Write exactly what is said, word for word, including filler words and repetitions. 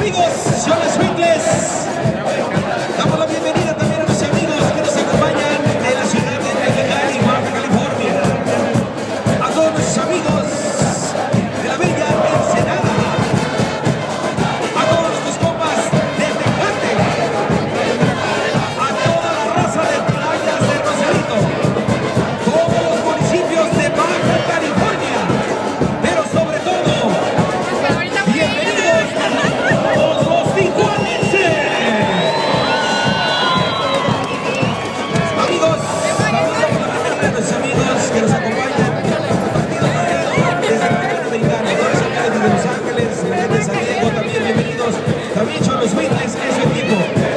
Amigos, son los Beatles. Damos la bienvenida también a los amigos que nos acompañan de la ciudad de Mexicali, Baja California. A todos nuestros amigos de la bella Entrada. A todos nuestros compas de Tecate. A toda la raza de playas de Rosarito. Todos los municipios de Baja California. Pero sobre todo, bienvenidos a todos los tijuanenses. Amigos, vamos a la de los amigos que nos acompañan en el partido desde la República Dominicana, todos acá desde Los Ángeles, de San Diego también, bienvenidos. También son los Beatles, es su equipo.